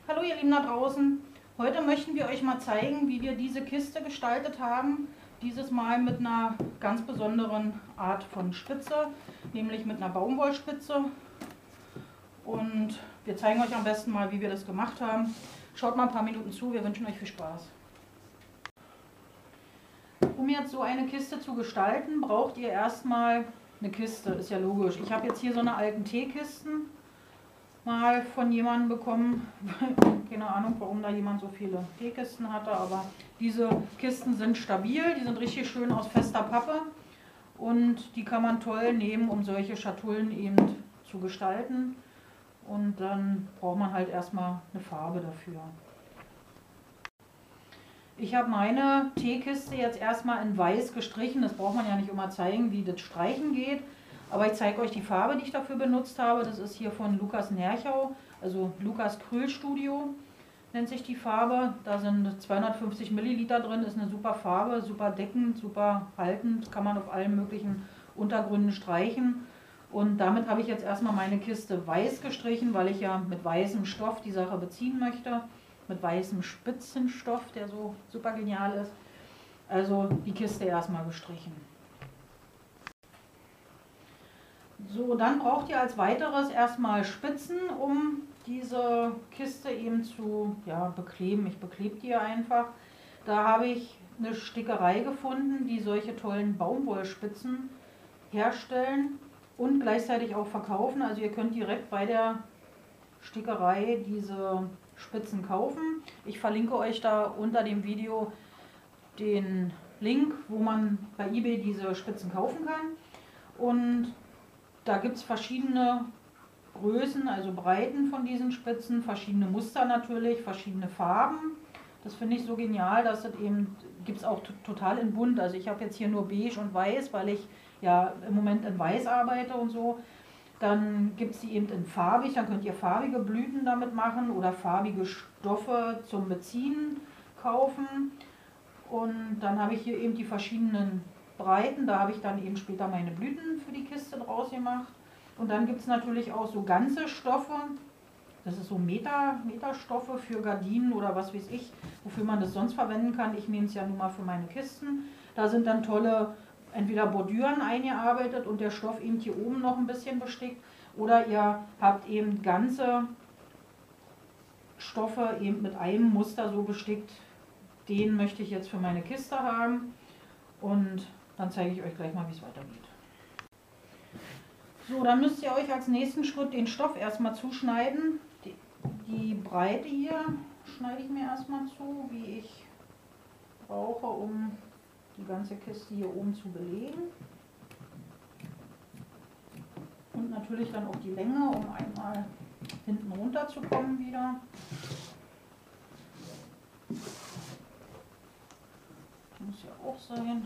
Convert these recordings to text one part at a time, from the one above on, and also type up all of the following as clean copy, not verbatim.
Hallo ihr Lieben da draußen, heute möchten wir euch mal zeigen, wie wir diese Kiste gestaltet haben. Dieses Mal mit einer ganz besonderen Art von Spitze, nämlich mit einer Baumwollspitze. Und wir zeigen euch am besten mal, wie wir das gemacht haben. Schaut mal ein paar Minuten zu, wir wünschen euch viel Spaß. Um jetzt so eine Kiste zu gestalten, braucht ihr erstmal eine Kiste, ist ja logisch. Ich habe jetzt hier so eine alten Teekisten mal von jemandem bekommen. Keine Ahnung, warum da jemand so viele Teekisten hatte, aber diese Kisten sind stabil, die sind richtig schön aus fester Pappe und die kann man toll nehmen, um solche Schatullen eben zu gestalten. Und dann braucht man halt erstmal eine Farbe dafür. Ich habe meine Teekiste jetzt erstmal in weiß gestrichen. Das braucht man ja nicht immer zeigen, wie das Streichen geht. Aber ich zeige euch die Farbe, die ich dafür benutzt habe. Das ist hier von Lukas Nerchau, also Lukas Krüll Studio nennt sich die Farbe. Da sind 250 Milliliter drin, ist eine super Farbe, super deckend, super haltend. Kann man auf allen möglichen Untergründen streichen. Und damit habe ich jetzt erstmal meine Kiste weiß gestrichen, weil ich ja mit weißem Stoff die Sache beziehen möchte. Mit weißem Spitzenstoff, der so super genial ist. Also die Kiste erstmal gestrichen. So, dann braucht ihr als weiteres erstmal Spitzen, um diese Kiste eben zu bekleben. Ich beklebe die einfach. Da habe ich eine Stickerei gefunden, die solche tollen Baumwollspitzen herstellen und gleichzeitig auch verkaufen. Also ihr könnt direkt bei der Stickerei diese Spitzen kaufen. Ich verlinke euch da unter dem Video den Link, wo man bei eBay diese Spitzen kaufen kann. Und da gibt es verschiedene Größen, also Breiten von diesen Spitzen, verschiedene Muster natürlich, verschiedene Farben. Das finde ich so genial, dass es eben, gibt es auch total in bunt. Also ich habe jetzt hier nur beige und weiß, weil ich ja im Moment in weiß arbeite und so. Dann gibt es die eben in farbig, dann könnt ihr farbige Blüten damit machen oder farbige Stoffe zum Beziehen kaufen. Und dann habe ich hier eben die verschiedenen Breiten, da habe ich dann eben später meine Blüten für die Kiste draus gemacht. Und dann gibt es natürlich auch so ganze Stoffe, das ist so Meterstoffe für Gardinen oder was weiß ich, wofür man das sonst verwenden kann. Ich nehme es ja nun mal für meine Kisten. Da sind dann tolle entweder Bordüren eingearbeitet und der Stoff eben hier oben noch ein bisschen bestickt. Oder ihr habt eben ganze Stoffe eben mit einem Muster so bestickt. Den möchte ich jetzt für meine Kiste haben und dann zeige ich euch gleich mal, wie es weitergeht. So, dann müsst ihr euch als nächsten Schritt den Stoff erstmal zuschneiden. Die Breite hier schneide ich mir erstmal zu, wie ich brauche, um die ganze Kiste hier oben zu belegen. Und natürlich dann auch die Länge, um einmal hinten runter zu kommen wieder. Muss ja auch sein.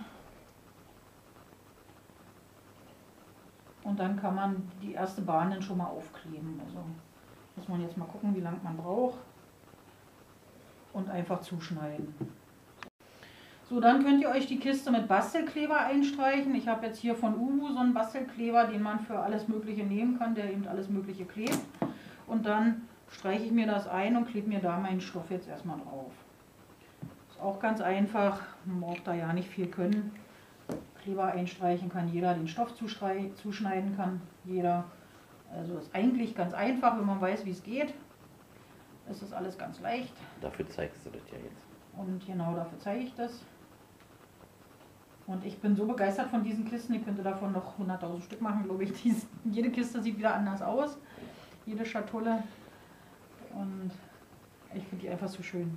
Und dann kann man die erste Bahn dann schon mal aufkleben. Also muss man jetzt mal gucken, wie lang man braucht. Und einfach zuschneiden. So, dann könnt ihr euch die Kiste mit Bastelkleber einstreichen. Ich habe jetzt hier von Uhu so einen Bastelkleber, den man für alles Mögliche nehmen kann, der eben alles Mögliche klebt. Und dann streiche ich mir das ein und klebe mir da meinen Stoff jetzt erstmal drauf. Ist auch ganz einfach, man braucht da ja nicht viel können. Kleber einstreichen kann jeder, den Stoff zuschneiden kann jeder. Also ist eigentlich ganz einfach, wenn man weiß, wie es geht. Es ist alles ganz leicht. Dafür zeigst du das ja jetzt. Und genau dafür zeige ich das. Und ich bin so begeistert von diesen Kisten, ich könnte davon noch 100.000 Stück machen, glaube ich. Jede Kiste sieht wieder anders aus, jede Schatulle. Und ich finde die einfach so schön.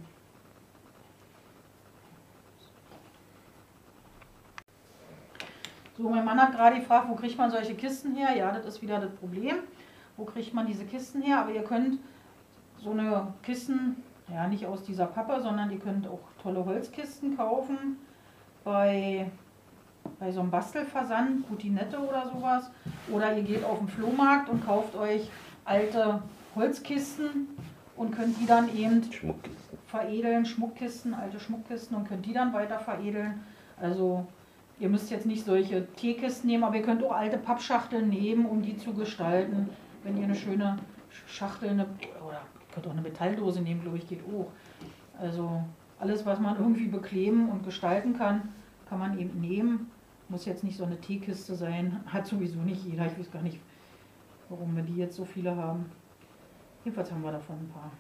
So, mein Mann hat gerade gefragt, wo kriegt man solche Kisten her? Ja, das ist wieder das Problem. Wo kriegt man diese Kisten her? Aber ihr könnt so eine Kisten, ja nicht aus dieser Pappe, sondern ihr könnt auch tolle Holzkisten kaufen. Bei so einem Bastelversand, Putinette oder sowas. Oder ihr geht auf den Flohmarkt und kauft euch alte Holzkisten und könnt die dann eben veredeln, Schmuckkisten, alte Schmuckkisten und könnt die dann weiter veredeln. Also ihr müsst jetzt nicht solche Teekisten nehmen, aber ihr könnt auch alte Pappschachteln nehmen, um die zu gestalten. Wenn ihr eine schöne Schachtel, oder könnte auch eine Metalldose nehmen, glaube ich, geht auch. Also alles, was man irgendwie bekleben und gestalten kann, kann man eben nehmen. Muss jetzt nicht so eine Teekiste sein, hat sowieso nicht jeder. Ich weiß gar nicht, warum wir die jetzt so viele haben. Jedenfalls haben wir davon ein paar.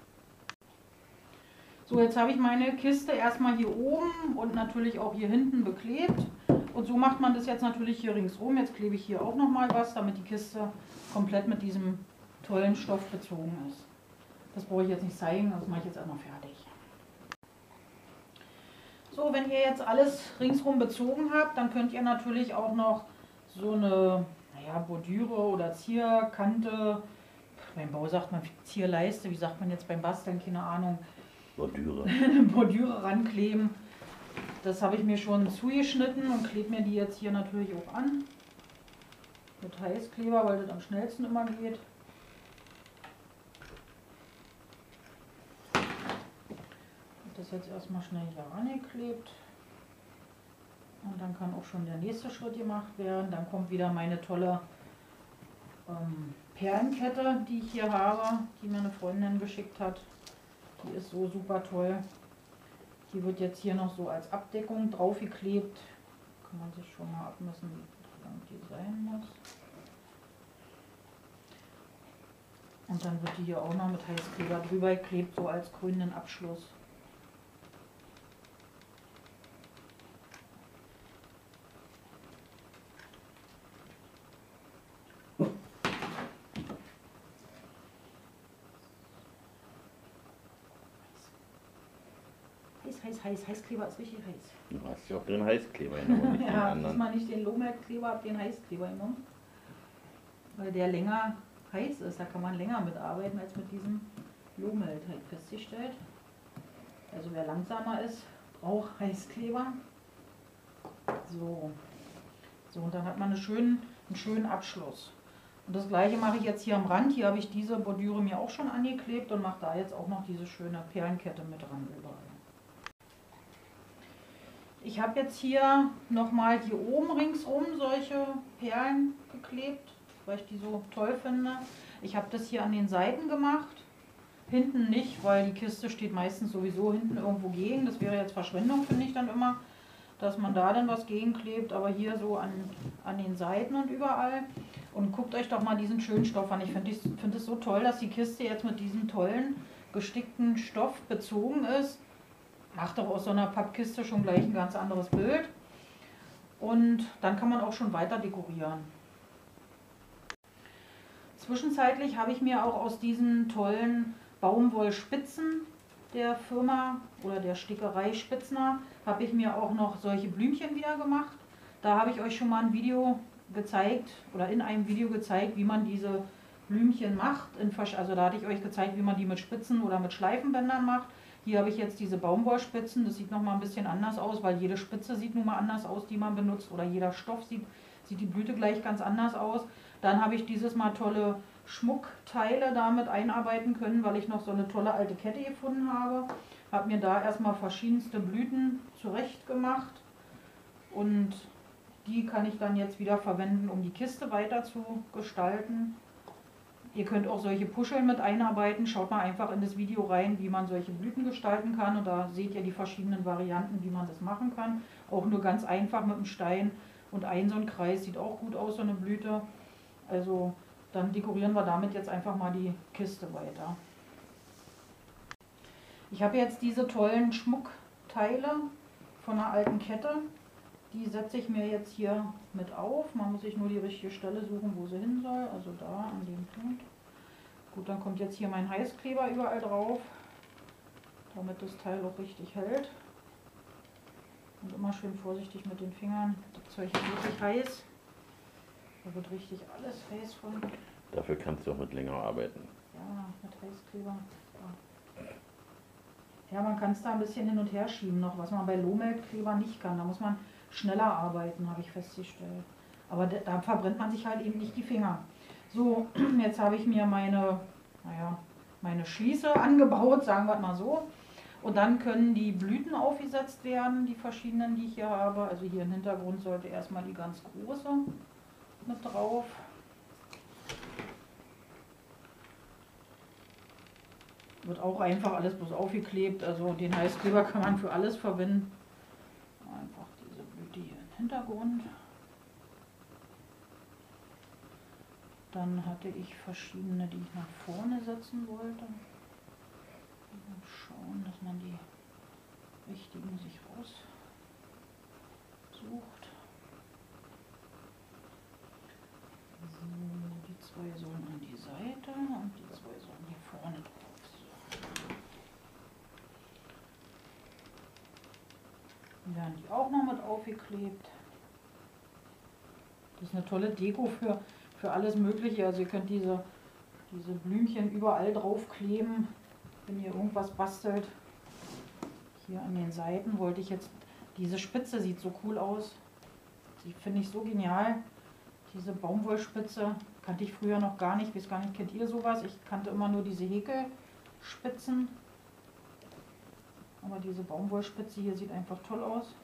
So, jetzt habe ich meine Kiste erstmal hier oben und natürlich auch hier hinten beklebt. Und so macht man das jetzt natürlich hier ringsrum. Jetzt klebe ich hier auch nochmal was, damit die Kiste komplett mit diesem tollen Stoff bezogen ist. Das brauche ich jetzt nicht zeigen, das mache ich jetzt erstmal fertig. So, wenn ihr jetzt alles ringsrum bezogen habt, dann könnt ihr natürlich auch noch so eine Bordüre oder Zierkante, beim Bau sagt man Zierleiste, wie sagt man jetzt beim Basteln, keine Ahnung, Bordüre. Bordüre rankleben. Das habe ich mir schon zugeschnitten und klebe mir die jetzt hier natürlich auch an. Mit Heißkleber, weil das am schnellsten immer geht. Das jetzt erstmal schnell hier rangeklebt. Und dann kann auch schon der nächste Schritt gemacht werden. Dann kommt wieder meine tolle Perlenkette, die ich hier habe, die mir eine Freundin geschickt hat. Die ist so super toll. Die wird jetzt hier noch so als Abdeckung drauf geklebt. Kann man sich schon mal abmessen, wie lang die sein muss. Und dann wird die hier auch noch mit Heißkleber drüber geklebt, so als grünen Abschluss. Heißkleber ist richtig heiß. Du hast ja auch den Heißkleber genommen, nicht den Ja, anderen. diesmal nicht den Lohmelkkleber, habe den Heißkleber genommen. Weil der länger heiß ist, da kann man länger mitarbeiten als mit diesem Lohmelt, halt festgestellt. Also wer langsamer ist, braucht Heißkleber. So, und dann hat man einen schönen Abschluss. Und das gleiche mache ich jetzt hier am Rand. Hier habe ich diese Bordüre mir auch schon angeklebt und mache da jetzt auch noch diese schöne Perlenkette mit dran überall. Ich habe jetzt hier nochmal hier oben ringsrum solche Perlen geklebt, weil ich die so toll finde. Ich habe das hier an den Seiten gemacht, hinten nicht, weil die Kiste steht meistens sowieso hinten irgendwo gegen. Das wäre jetzt Verschwendung, finde ich dann immer, dass man da dann was gegenklebt, aber hier so an den Seiten und überall. Und guckt euch doch mal diesen schönen Stoff an. Ich finde es so toll, dass die Kiste jetzt mit diesem tollen gestickten Stoff bezogen ist. Macht doch aus so einer Pappkiste schon gleich ein ganz anderes Bild. Und dann kann man auch schon weiter dekorieren. Zwischenzeitlich habe ich mir auch aus diesen tollen Baumwollspitzen der Firma oder der Stickerei Spitzner, habe ich mir auch noch solche Blümchen wieder gemacht. Da habe ich euch schon mal ein Video gezeigt oder in einem Video gezeigt, wie man diese Blümchen macht. Also da hatte ich euch gezeigt, wie man die mit Spitzen oder mit Schleifenbändern macht. Hier habe ich jetzt diese Baumwollspitzen, das sieht noch mal ein bisschen anders aus, weil jede Spitze sieht nun mal anders aus, die man benutzt, oder jeder Stoff sieht die Blüte gleich ganz anders aus. Dann habe ich dieses Mal tolle Schmuckteile damit einarbeiten können, weil ich noch so eine tolle alte Kette gefunden habe. Habe mir da erstmal verschiedenste Blüten zurecht gemacht und die kann ich dann jetzt wieder verwenden, um die Kiste weiter zu gestalten. Ihr könnt auch solche Puscheln mit einarbeiten. Schaut mal einfach in das Video rein, wie man solche Blüten gestalten kann. Und da seht ihr die verschiedenen Varianten, wie man das machen kann. Auch nur ganz einfach mit einem Stein und so ein Kreis. Sieht auch gut aus, so eine Blüte. Also dann dekorieren wir damit jetzt einfach mal die Kiste weiter. Ich habe jetzt diese tollen Schmuckteile von einer alten Kette. Die setze ich mir jetzt hier mit auf. Man muss sich nur die richtige Stelle suchen, wo sie hin soll. Also da an dem Punkt. Gut, dann kommt jetzt hier mein Heißkleber überall drauf, damit das Teil auch richtig hält. Und immer schön vorsichtig mit den Fingern. Das Zeug ist wirklich heiß. Da wird richtig alles heiß von. Dafür kannst du auch mit länger arbeiten. Ja, mit Heißkleber. Ja, man kann es da ein bisschen hin und her schieben noch, was man bei Lohmelkkleber nicht kann. Da muss man schneller arbeiten, habe ich festgestellt. Aber da verbrennt man sich halt eben nicht die Finger. So, jetzt habe ich mir meine Schließe angebaut, sagen wir mal so. Und dann können die Blüten aufgesetzt werden, die verschiedenen, die ich hier habe. Also hier im Hintergrund sollte erstmal die ganz große mit drauf. Wird auch einfach alles bloß aufgeklebt. Also den Heißkleber kann man für alles verwenden. Einfach diese Blüte hier im Hintergrund. Dann hatte ich verschiedene, die ich nach vorne setzen wollte. Mal schauen, dass man die richtigen sich raussucht. So, die zwei sollen an die Seite und die zwei sollen hier vorne drauf. So. Dann werden die auch noch mit aufgeklebt. Das ist eine tolle Deko für alles Mögliche. Also ihr könnt diese Blümchen überall draufkleben, wenn ihr irgendwas bastelt. Hier an den Seiten wollte ich jetzt, diese Spitze sieht so cool aus. Die finde ich so genial. Diese Baumwollspitze kannte ich früher noch gar nicht. Ich weiß gar nicht, kennt ihr sowas? Ich kannte immer nur diese Häkelspitzen. Aber diese Baumwollspitze hier sieht einfach toll aus.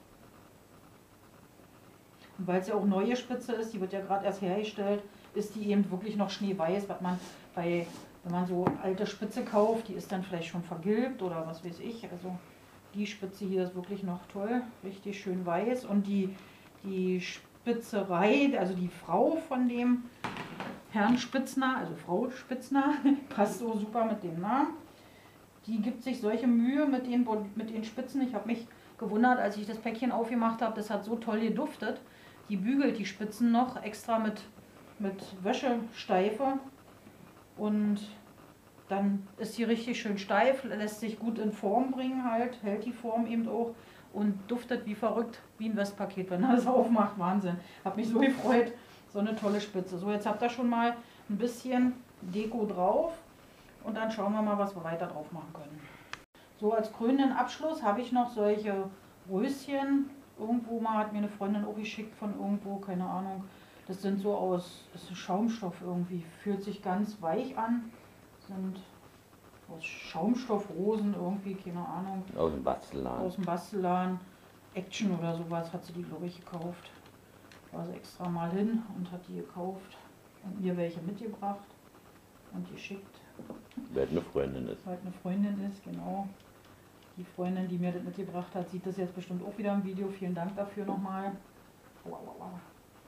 Und weil es ja auch neue Spitze ist, die wird ja gerade erst hergestellt, ist die eben wirklich noch schneeweiß, was man wenn man so alte Spitze kauft, die ist dann vielleicht schon vergilbt oder was weiß ich. Also die Spitze hier ist wirklich noch toll, richtig schön weiß. Und die Spitzerei, also die Frau von dem Herrn Spitzner, also Frau Spitzner, passt so super mit dem Namen. Die gibt sich solche Mühe mit den Spitzen. Ich habe mich gewundert, als ich das Päckchen aufgemacht habe, das hat so toll geduftet. Die bügelt die Spitzen noch extra mit Wäschesteife und dann ist sie richtig schön steif, lässt sich gut in Form bringen halt, hält die Form eben auch und duftet wie verrückt, wie ein Westpaket, wenn er das aufmacht. Wahnsinn. Hab mich so gefreut, so eine tolle Spitze. So, jetzt habt ihr schon mal ein bisschen Deko drauf und dann schauen wir mal, was wir weiter drauf machen können. So, als krönenden Abschluss habe ich noch solche Röschen. Irgendwo mal hat mir eine Freundin auch geschickt von irgendwo, keine Ahnung. Das sind so das ist Schaumstoff irgendwie, fühlt sich ganz weich an. Sind aus Schaumstoffrosen irgendwie, keine Ahnung. Aus dem Bastelladen. Aus dem Bastelladen. Action oder sowas hat sie die, glaube ich, gekauft. War sie extra mal hin und hat die gekauft und mir welche mitgebracht und geschickt. Weil eine Freundin ist. Weil eine Freundin ist, genau. Die Freundin, die mir das mitgebracht hat, sieht das jetzt bestimmt auch wieder im Video. Vielen Dank dafür nochmal. Aua, aua, aua.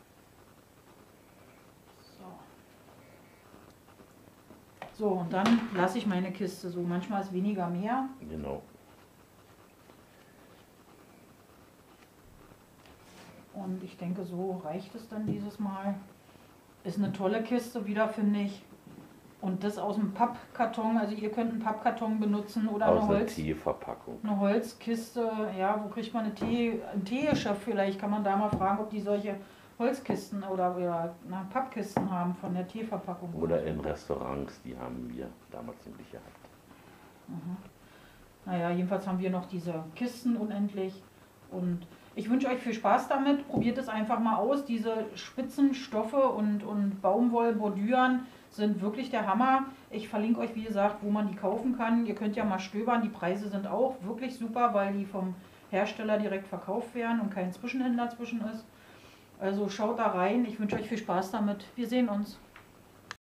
So, und dann lasse ich meine Kiste so. Manchmal ist weniger mehr. Genau. Und ich denke, so reicht es dann dieses Mal. Ist eine tolle Kiste wieder, finde ich. Und das aus dem Pappkarton. Also ihr könnt einen Pappkarton benutzen oder aus einer Teeverpackung. Eine Holzkiste. Ja, wo kriegt man ein Teegeschäft vielleicht? Kann man da mal fragen, ob die solche Holzkisten oder Pappkisten haben von der Teeverpackung. Oder in Restaurants, die haben wir damals nämlich gehabt. Mhm. Naja, jedenfalls haben wir noch diese Kisten unendlich. Und ich wünsche euch viel Spaß damit. Probiert es einfach mal aus. Diese Spitzenstoffe und Baumwollbordüren sind wirklich der Hammer. Ich verlinke euch, wie gesagt, wo man die kaufen kann. Ihr könnt ja mal stöbern. Die Preise sind auch wirklich super, weil die vom Hersteller direkt verkauft werden und kein Zwischenhändler zwischen ist. Also schaut da rein. Ich wünsche euch viel Spaß damit. Wir sehen uns.